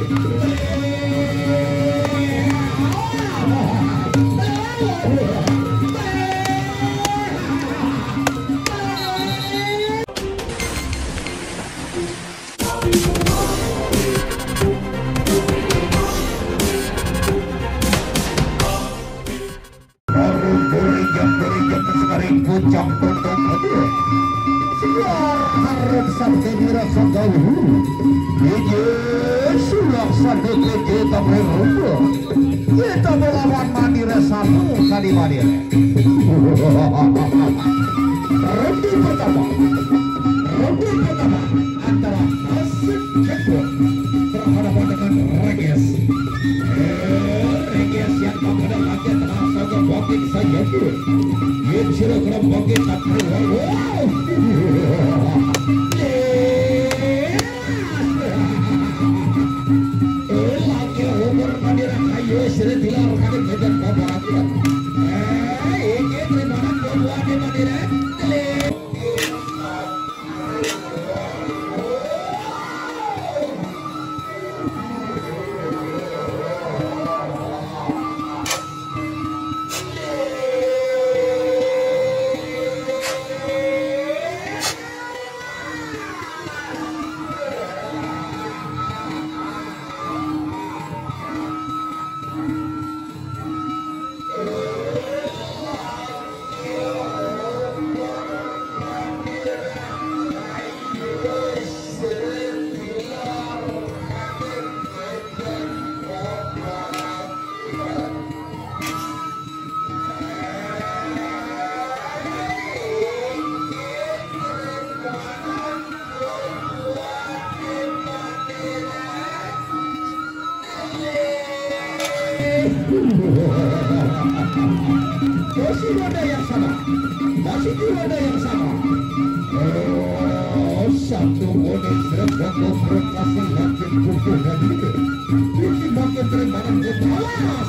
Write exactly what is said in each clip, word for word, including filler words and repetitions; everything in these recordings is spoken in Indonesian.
puncak tutup hadir siar harap sampai dirasa gaul Ije sulak satu keje tamai rumah kita melawan mandira satu kali mandira ronde pertama ronde pertama antara Asik Jeko berhadapan dengan Reges Reges yang menghadap lagi terasa kebangkit saja tu yang sudah kena bangkit tak keluar wow eh lagi umur mandira kayu sudah dilar kali kejar bapak lagi eh ini terima kasih buat mandira masih ada yang sama masih ada yang sama oh satu bonek serba berkasi lagi kukuh lagi ini makin terimanan ketawas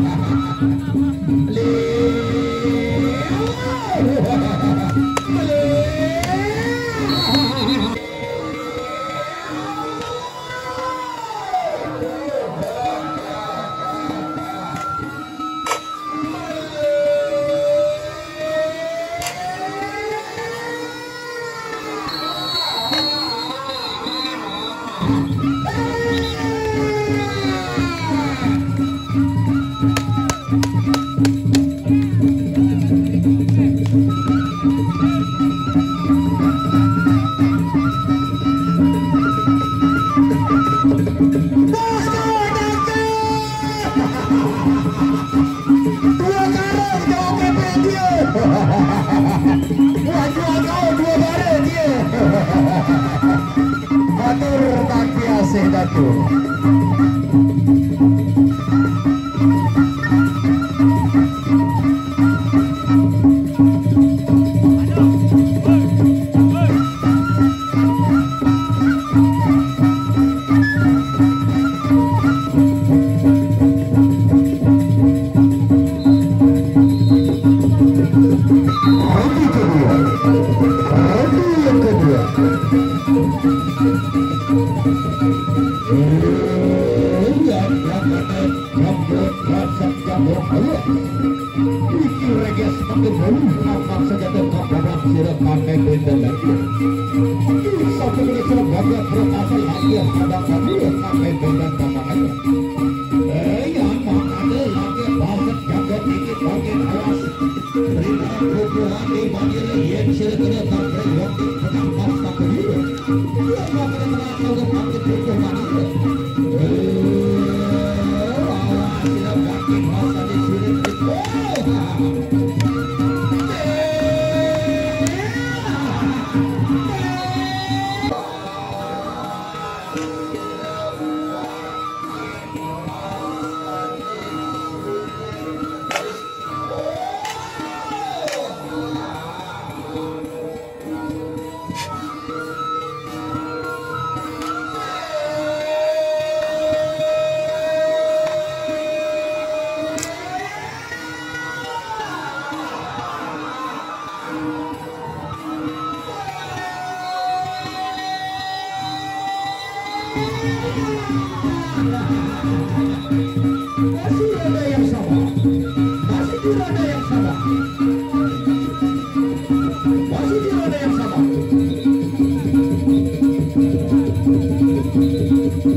Matur kaki asih datu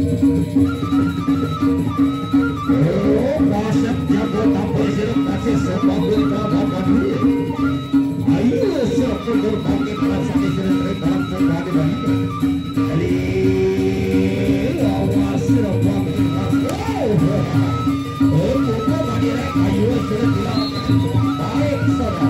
Oh, Masep jago tampil sirup kasih sebagai kawan dulu. Ayo sirup kundur bangkit merasa disirup dari dalam kembali bagi. Kali awas sirup bangkit merasa. Oh, buka bagi rek. Ayo sirup bilang baik saudara.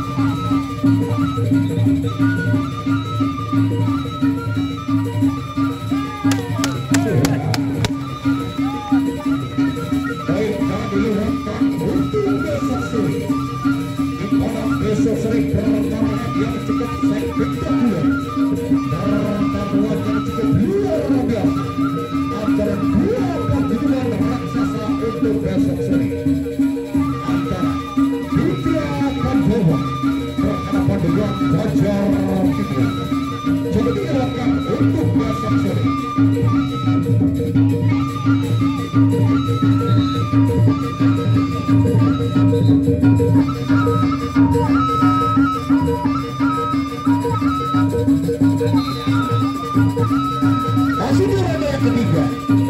Besok sering pertarungan yang cukup spektakuler, pertarungan yang cukup luar biasa antara dua pasukan raksasa untuk besok sore, antara Ditya Pandhawa berhadapan dengan Bajar Citra. Coba diharapkan untuk besok sore. Masih di ronde yang ketiga.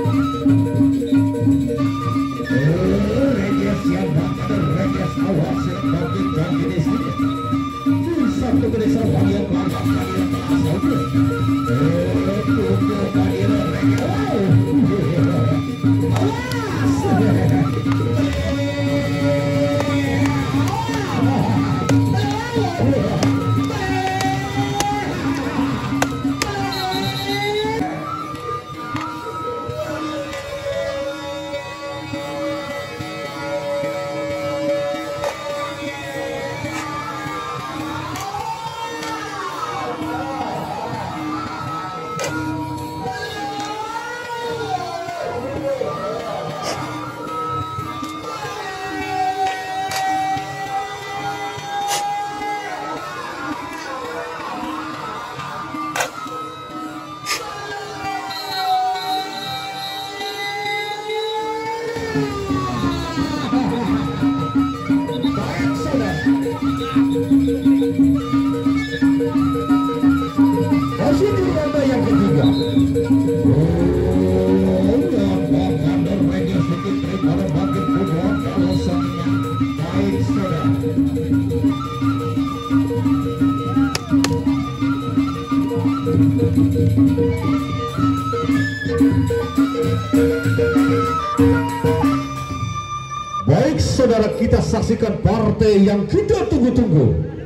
Oh, Reges yang bakal Reges awal sebagai dan jenis ini. Satu kedesa wangian langkah kalian terasa itu. Oh, tutup kalian Reges. Masih di ronde yang ketiga. Oh, bahkan bermedia sedikit pada bagian kedua kalau sangnya baik saudara. Baik saudara, kita saksikan partai yang kita tunggu-tunggu.